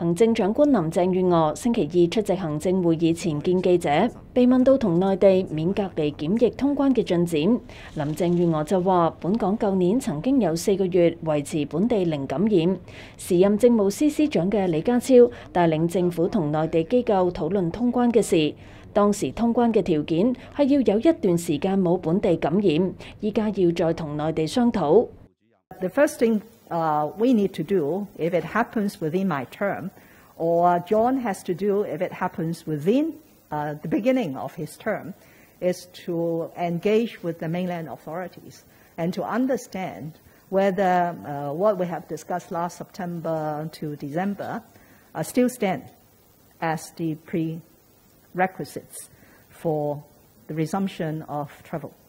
行政長官林鄭月娥星期二出席行政會議前見記者，被問到同內地免隔離檢疫通關嘅進展，林鄭月娥就話：本港舊年曾經有4個月維持本地零感染，時任政務司司長嘅李家超帶領政府同內地機構討論通關嘅事，當時通關嘅條件係要有一段時間冇本地感染，依家要再同內地商討。 The first thing we need to do, if it happens within my term, or John has to do if it happens within the beginning of his term, is to engage with the mainland authorities and to understand whether what we have discussed last September to December still stand as the prerequisites for the resumption of travel.